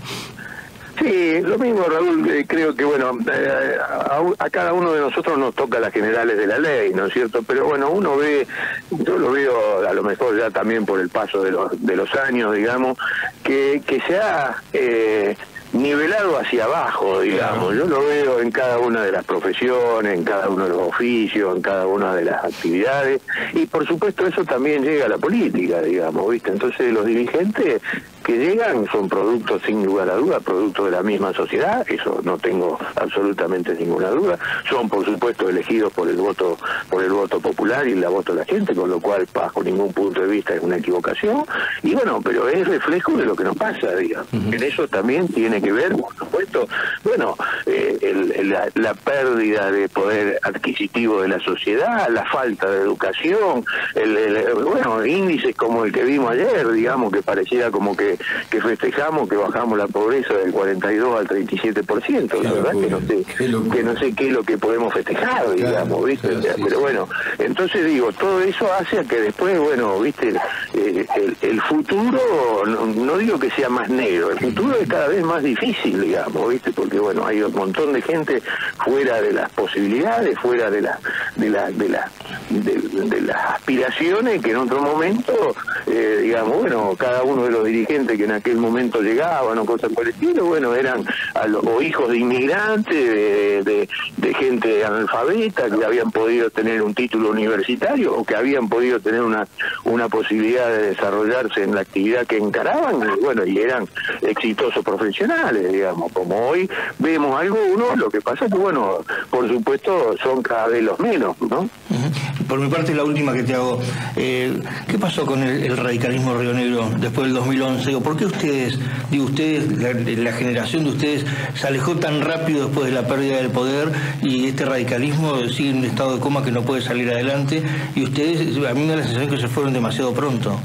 Sí, lo mismo, Raúl, eh, creo que, bueno, eh, a, a cada uno de nosotros nos toca las generales de la ley, ¿no es cierto? Pero bueno, uno ve, yo lo veo a lo mejor ya también por el paso de los, de los años, digamos, que, que se ha... Eh, nivelado hacia abajo, digamos. Yo lo veo en cada una de las profesiones, en cada uno de los oficios, en cada una de las actividades, y por supuesto eso también llega a la política, digamos, ¿viste? Entonces los dirigentes que llegan son productos, sin lugar a duda, productos de la misma sociedad, eso no tengo absolutamente ninguna duda, son por supuesto elegidos por el voto por el voto popular y la voto de la gente, con lo cual bajo ningún punto de vista es una equivocación, y bueno, pero es reflejo de lo que nos pasa, digamos. Uh-huh. En eso también tiene que ver, por supuesto, bueno, eh, el, el, la, la pérdida de poder adquisitivo de la sociedad, la falta de educación, el, el, bueno, índices como el que vimos ayer, digamos, que pareciera como que que festejamos que bajamos la pobreza del cuarenta y dos al treinta y siete por ciento, la verdad que no sé que no sé qué es lo que podemos festejar, digamos, ¿viste? Claro, sí, pero bueno, entonces digo, todo eso hace a que después, bueno, ¿viste? El, el, el futuro, no, no digo que sea más negro, el futuro es cada vez más difícil, digamos, ¿viste? Porque bueno, hay un montón de gente fuera de las posibilidades, fuera de la de la de la de, de las aspiraciones que en otro momento, eh, digamos, bueno, cada uno de los dirigentes que en aquel momento llegaban o cosas por el estilo, bueno, eran a los, o hijos de inmigrantes, de, de, de gente analfabeta que habían podido tener un título universitario o que habían podido tener una una posibilidad de desarrollarse en la actividad que encaraban, y bueno, y eran exitosos profesionales, digamos, como hoy vemos algunos, lo que pasa es que, bueno, por supuesto son cada vez los menos, ¿no? Uh-huh. Por mi parte, la última que te hago, eh, ¿qué pasó con el, el radicalismo rionegro después del dos mil once? ¿Por qué ustedes, digo ustedes, la, la generación de ustedes se alejó tan rápido después de la pérdida del poder y este radicalismo sigue en un estado de coma que no puede salir adelante? Y ustedes, a mí me da la sensación que se fueron demasiado pronto.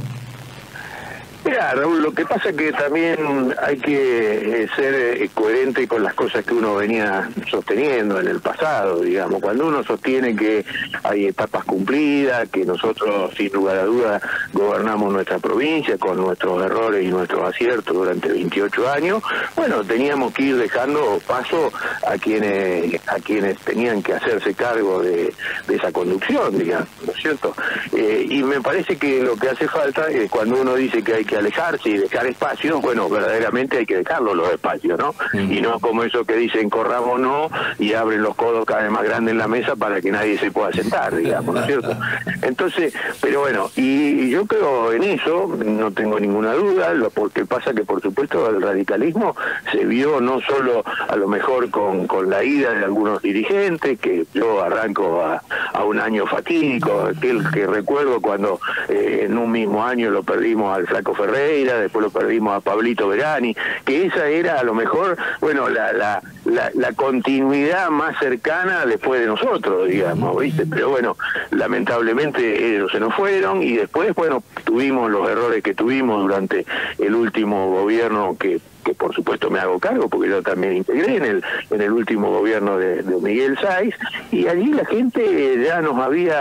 Mira, Raúl, lo que pasa es que también hay que eh, ser eh, coherente con las cosas que uno venía sosteniendo en el pasado, digamos. Cuando uno sostiene que hay etapas cumplidas, que nosotros, sin lugar a dudas, gobernamos nuestra provincia con nuestros errores y nuestros aciertos durante veintiocho años, bueno, teníamos que ir dejando paso a quienes a quienes tenían que hacerse cargo de, de esa conducción, digamos, ¿no es cierto? Eh, y me parece que lo que hace falta es cuando uno dice que hay que alejarse y dejar espacio, bueno, verdaderamente hay que dejarlo los espacios, ¿no? Mm. Y no como eso que dicen corrámonos y abren los codos cada vez más grandes en la mesa para que nadie se pueda sentar, digamos, ¿no es cierto? Entonces, pero bueno, y, y yo creo en eso, no tengo ninguna duda, lo porque pasa que por supuesto el radicalismo se vio no solo a lo mejor con, con la ida de algunos dirigentes, que yo arranco a, a un año fatídico, aquel que recuerdo cuando eh, en un mismo año lo perdimos al Flaco Ferreira, después lo perdimos a Pablito Verani, que esa era a lo mejor, bueno, la, la, la, la continuidad más cercana después de nosotros, digamos, ¿viste? Pero bueno, lamentablemente ellos se nos fueron y después, bueno, tuvimos los errores que tuvimos durante el último gobierno que que por supuesto me hago cargo porque yo también integré en el en el último gobierno de, de Miguel Sáiz, y allí la gente ya nos había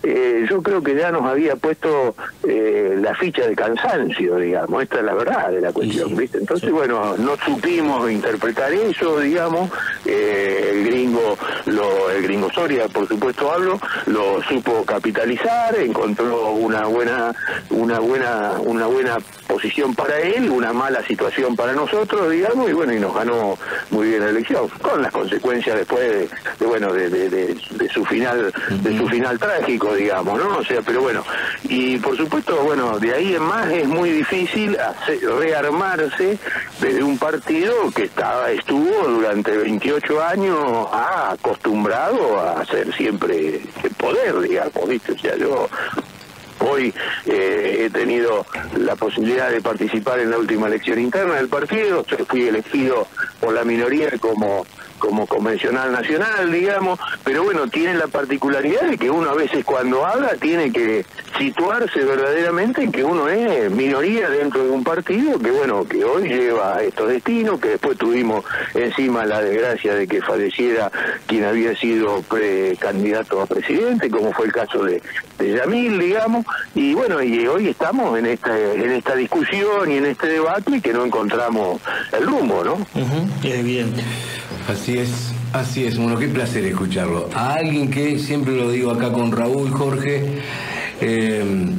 eh, yo creo que ya nos había puesto eh, la ficha de cansancio, digamos, esta es la verdad de la cuestión, sí, ¿viste? Entonces, sí. bueno, no supimos interpretar eso, digamos, eh, el gringo, lo, el gringo Soria, por supuesto hablo, lo supo capitalizar, encontró una buena, una buena, una buena posición para él, una mala situación para nosotros, digamos, y bueno, y nos ganó muy bien la elección, con las consecuencias después de, de bueno, de, de, de, de su final, de su final trágico, digamos, ¿no? O sea, pero bueno, y por supuesto, bueno, de ahí en más es muy difícil hacer, rearmarse desde un partido que estaba, estuvo durante veintiocho años ah, acostumbrado a hacer siempre el poder, digamos, ¿viste? O sea, yo hoy eh, he tenido la posibilidad de participar en la última elección interna del partido, fui elegido por la minoría como como convencional nacional, digamos, pero bueno, tiene la particularidad de que uno a veces cuando habla tiene que situarse verdaderamente en que uno es minoría dentro de un partido que bueno, que hoy lleva estos destinos, que después tuvimos encima la desgracia de que falleciera quien había sido precandidato a presidente, como fue el caso de, de Yamil, digamos, y bueno, y hoy estamos en esta, en esta discusión y en este debate y que no encontramos el rumbo, ¿no? Uh-huh. Es evidente. Así es, así es, bueno, qué placer escucharlo. A alguien que, siempre lo digo acá con Raúl, Jorge, eh,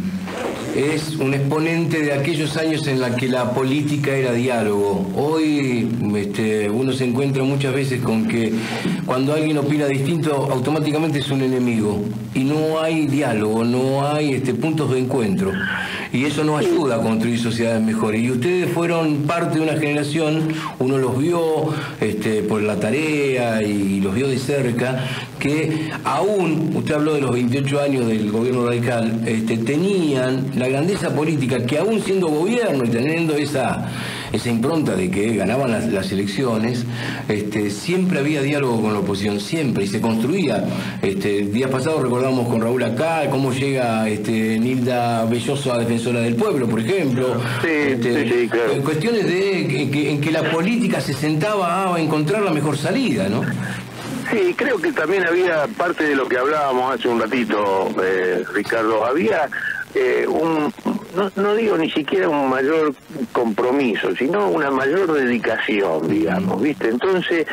es un exponente de aquellos años en la que la política era diálogo. Hoy este, uno se encuentra muchas veces con que cuando alguien opina distinto, automáticamente es un enemigo. Y no hay diálogo, no hay este, puntos de encuentro. Y eso no ayuda a construir sociedades mejores. Y ustedes fueron parte de una generación, uno los vio este, por la tarea y los vio de cerca, que aún, usted habló de los veintiocho años del gobierno radical, este, tenían la grandeza política que aún siendo gobierno y teniendo esa, esa impronta de que ganaban las, las elecciones, este, siempre había diálogo con la oposición, siempre, y se construía. Este, días pasados recordábamos con Raúl acá cómo llega este, Nilda Belloso a Defensora del Pueblo, por ejemplo. Sí, este, sí, sí, claro. En cuestiones de que, que, en que la política se sentaba a encontrar la mejor salida, ¿no? Sí, creo que también había parte de lo que hablábamos hace un ratito, eh, Ricardo, había eh, un, no, no digo ni siquiera un mayor compromiso, sino una mayor dedicación, digamos, ¿viste? Entonces,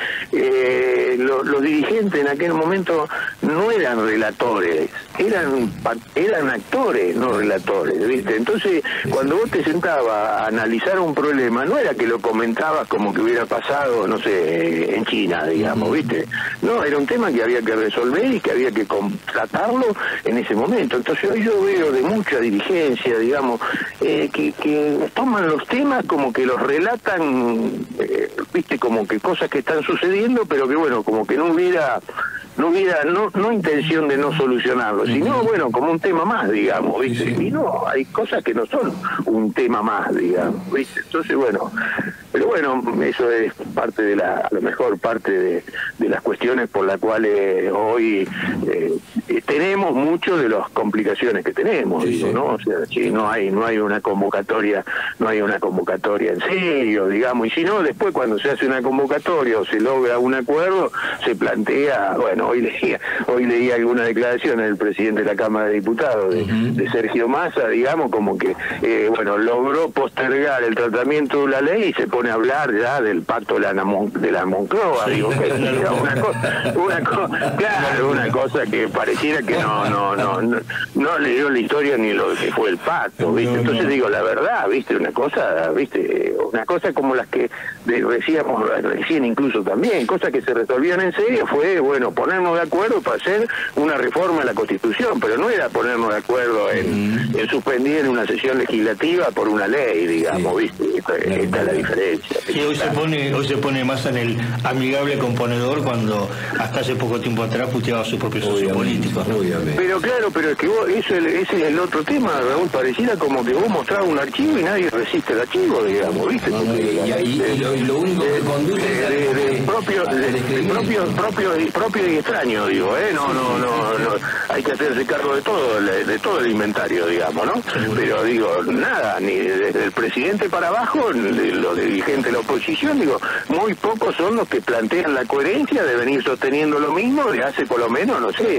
eh, lo, los dirigentes en aquel momento no eran relatores, eran eran actores, no relatores, ¿viste? Entonces, cuando vos te sentabas a analizar un problema, no era que lo comentabas como que hubiera pasado, no sé, en China, digamos, ¿viste? No, era un tema que había que resolver y que había que tratarlo en ese momento. Entonces, hoy yo veo de mucha dirigencia, digamos, eh, que, que toman los temas como que los relatan, eh, ¿viste? Como que cosas que están sucediendo, pero que, bueno, como que no hubiera... no hubiera no no intención de no solucionarlo, sino bueno, como un tema más, digamos, ¿viste? Sí, sí. Y no, hay cosas que no son un tema más, digamos, ¿viste? Entonces, bueno, pero bueno, eso es parte de la, a lo mejor parte de, de las cuestiones por las cuales hoy eh, tenemos mucho de las complicaciones que tenemos, sí, digo, sí. ¿no? O sea, si no hay, no hay una convocatoria, no hay una convocatoria en serio, digamos, y si no, después cuando se hace una convocatoria o se logra un acuerdo, se plantea, bueno, hoy leía, hoy leía alguna declaración del presidente de la Cámara de Diputados, de, uh-huh. de Sergio Massa, digamos, como que, eh, bueno, logró postergar el tratamiento de la ley y se pone a hablar ya del pacto de la, de la Moncloa, digo, que era una cosa, una cosa, claro, una cosa que pareciera que no, no, no, no, no leyó la historia ni lo que fue el pacto, ¿viste? Entonces digo, la verdad, ¿viste? Una cosa, ¿viste? Una cosa como las que decíamos recién incluso también, cosas que se resolvían en serio fue, bueno, poner de acuerdo para hacer una reforma a la Constitución, pero no era ponernos de acuerdo en, en suspender en una sesión legislativa por una ley, digamos, sí. ¿viste? Esta, esta es la diferencia. Y hoy se pone hoy se pone más en el amigable componedor cuando hasta hace poco tiempo atrás puteaba a su propio socio político. Pero claro, pero es que vos, eso, ese es el otro tema, Raúl, pareciera como que vos mostrabas un archivo y nadie resiste el archivo, digamos, ¿viste? No, no, y, ahí, y, lo, y lo único que conduce de, de, de, de propio, de, de propio, propio, propio y extraño, digo, ¿eh? No, no, no, no, hay que hacerse cargo de todo, de todo el inventario, digamos, ¿no? Pero digo, nada, ni desde el presidente para abajo, los dirigentes de la oposición, digo, muy pocos son los que plantean la coherencia de venir sosteniendo lo mismo de hace por lo menos, no sé,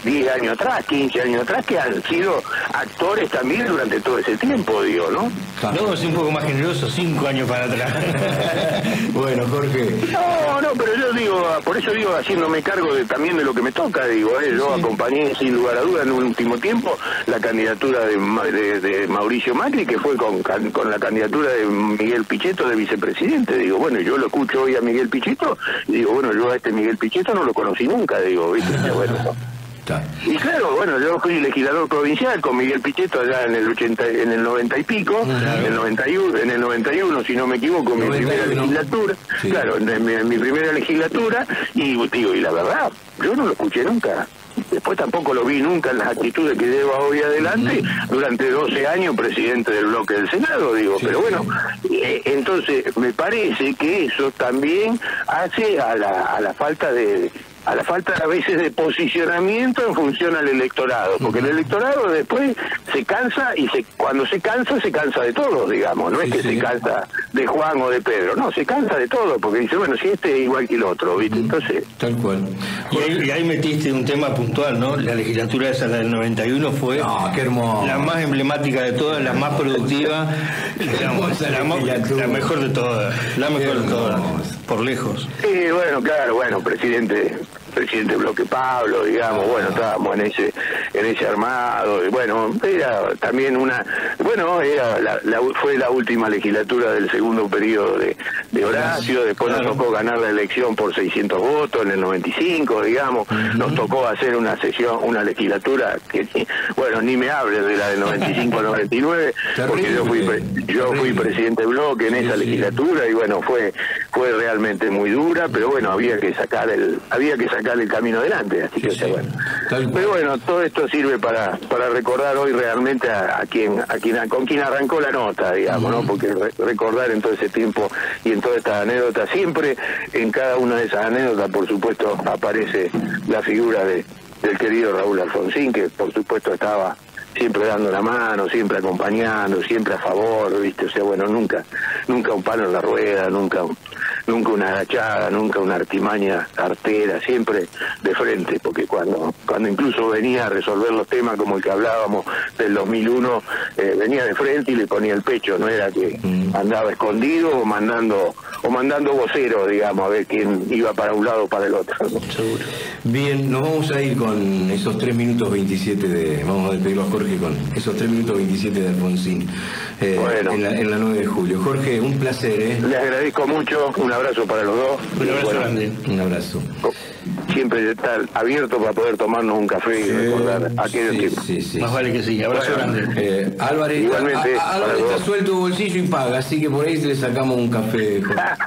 diez años atrás, quince años atrás, que han sido actores también durante todo ese tiempo, digo, ¿no? No, es un poco más generoso, cinco años para atrás. Bueno, Jorge. No, no, pero yo digo, por eso digo, haciéndome cargo de, también de lo que me toca, digo, ¿eh? Yo sí. acompañé sin lugar a duda en un último tiempo la candidatura de, de, de Mauricio Macri, que fue con, con la candidatura de Miguel Pichetto de vicepresidente. Digo, bueno, yo lo escucho hoy a Miguel Pichetto y digo, bueno, yo a este Miguel Pichetto no lo conocí nunca, digo, ¿viste? Bueno, no. Y claro, bueno, yo fui legislador provincial con Miguel Pichetto allá en el ochenta, en el noventa y pico, claro. en el noventa y uno, en el noventa y uno, si no me equivoco, mi primera legislatura, sí. claro, en mi, en mi primera legislatura, y digo, y la verdad, yo no lo escuché nunca. Después tampoco lo vi nunca en las actitudes que lleva hoy adelante, durante doce años presidente del bloque del Senado, digo, sí, pero bueno, eh, entonces me parece que eso también hace a la, a la falta de... a la falta a veces de posicionamiento en función al electorado, porque el electorado después se cansa y se cuando se cansa, se cansa de todos, digamos, no sí, es que sí. se cansa de Juan o de Pedro, no, se cansa de todo, porque dice, bueno, si este es igual que el otro, ¿viste? Entonces... Tal cual. Y ahí, y ahí metiste un tema puntual, ¿no? La legislatura esa, la del noventa y uno, fue no, qué hermoso. La más emblemática de todas, la más productiva, digamos, la, la mejor de todas, la mejor de todas, por lejos. Sí, bueno, claro, bueno, presidente... presidente Bloque Pablo, digamos, bueno, estábamos en ese en ese armado, y bueno, era también una, bueno, era la, la, fue la última legislatura del segundo periodo de, de Horacio, después claro. nos tocó ganar la elección por seiscientos votos en el noventa y cinco, digamos, uh-huh. nos tocó hacer una sesión, una legislatura que, bueno, ni me hables de la del noventa y cinco al noventa y nueve, porque yo fui yo fui presidente de Bloque en esa legislatura, y bueno, fue fue realmente muy dura, pero bueno, había que sacar el había que sacar el camino adelante, así que sí, o sea, bueno. Pero bueno, todo esto sirve para para recordar hoy realmente a, a quien a quien a, con quien arrancó la nota, digamos, uh-huh. ¿no? Porque re, recordar en todo ese tiempo y en todas estas anécdotas, siempre en cada una de esas anécdotas, por supuesto, aparece la figura de del querido Raúl Alfonsín, que por supuesto estaba siempre dando la mano, siempre acompañando, siempre a favor, ¿viste? O sea, bueno, nunca nunca un palo en la rueda, nunca nunca una agachada, nunca una artimaña artera, siempre de frente, porque cuando cuando incluso venía a resolver los temas como el que hablábamos del dos mil uno, eh, venía de frente y le ponía el pecho, no era que andaba escondido o mandando o mandando voceros, digamos, a ver quién iba para un lado o para el otro, ¿no? Seguro. Bien, nos vamos a ir con esos tres minutos veintisiete de, vamos a despedirlo a Jorge con esos tres minutos veintisiete de Alfonsín, eh, bueno. en, la, en la nueve de julio. Jorge, un placer, ¿eh? Les agradezco mucho, un abrazo para los dos. Un abrazo bueno, grande. Un abrazo. Siempre estar abierto para poder tomarnos un café y recordar sí, aquellos sí, tiempos. Sí, sí, Más vale que sí, abrazo bueno, grande. Eh, Álvarez, Igualmente, a, a, Álvarez está suelto tu bolsillo y paga, así que por ahí le sacamos un café.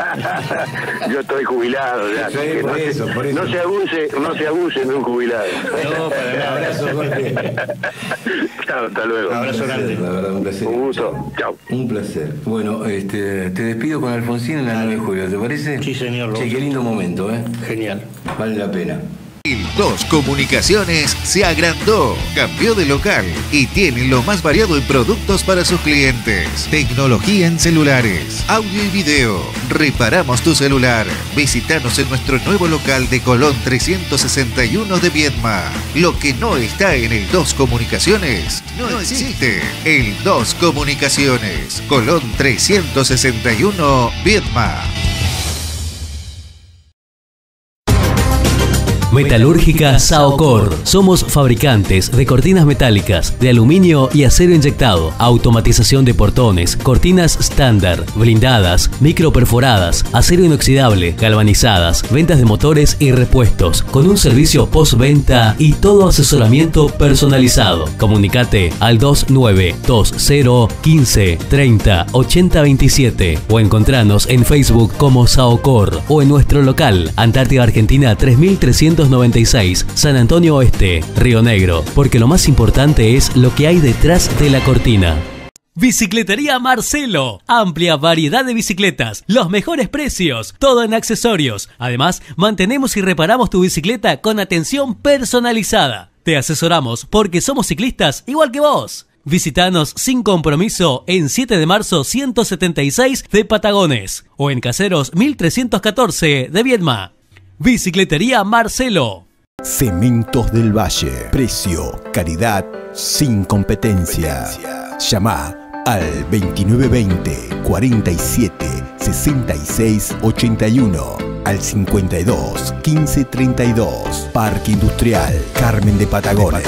Yo estoy jubilado ya, sí, así que por no, eso, se, por eso. no se abuse, no se abusen de un jubilado. No, para nada. Abrazo, Jorge. Chao, hasta luego. Un abrazo grande. La verdad, un placer. Un gusto. Chao. Un placer. Bueno, este, te despido con Alfonsín en la nueve de julio, ¿te parece? Sí, señor. Che, qué lindo momento, ¿eh? Genial. Vale la pena. El dos Comunicaciones se agrandó, cambió de local y tiene lo más variado en productos para sus clientes. Tecnología en celulares, audio y video. Reparamos tu celular. Visítanos en nuestro nuevo local de Colón trescientos sesenta y uno de Viedma. Lo que no está en el dos Comunicaciones no, no existe. El dos Comunicaciones, Colón trescientos sesenta y uno, Viedma. Metalúrgica Saocor. Somos fabricantes de cortinas metálicas, de aluminio y acero inyectado, automatización de portones, cortinas estándar, blindadas, microperforadas, acero inoxidable, galvanizadas, ventas de motores y repuestos, con un servicio postventa y todo asesoramiento personalizado. Comunicate al dos nueve dos cero uno cinco treinta ochenta veintisiete o encontranos en Facebook como Saocor o en nuestro local, Antártida Argentina tres mil trescientos noventa y seis, San Antonio Oeste, Río Negro, porque lo más importante es lo que hay detrás de la cortina. Bicicletería Marcelo. Amplia variedad de bicicletas, los mejores precios, todo en accesorios. Además, mantenemos y reparamos tu bicicleta con atención personalizada. Te asesoramos porque somos ciclistas igual que vos. Visítanos sin compromiso en siete de marzo ciento setenta y seis de Patagones o en Caseros mil trescientos catorce de Viedma. Bicicletería Marcelo. Cementos del Valle. Precio, calidad, sin competencia. Llama al veintinueve veinte, cuarenta y siete, sesenta y seis ochenta y uno, al cincuenta y dos, quince treinta y dos. Parque Industrial Carmen de Patagones.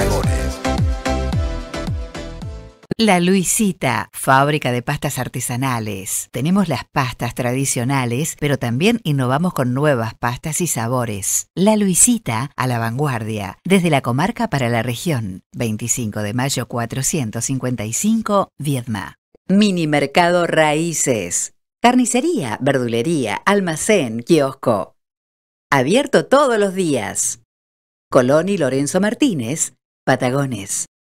La Luisita, fábrica de pastas artesanales. Tenemos las pastas tradicionales, pero también innovamos con nuevas pastas y sabores. La Luisita, a la vanguardia, desde la comarca para la región. veinticinco de mayo cuatrocientos cincuenta y cinco, Viedma. Mini Mercado Raíces. Carnicería, verdulería, almacén, kiosco. Abierto todos los días. Colón y Lorenzo Martínez, Patagones.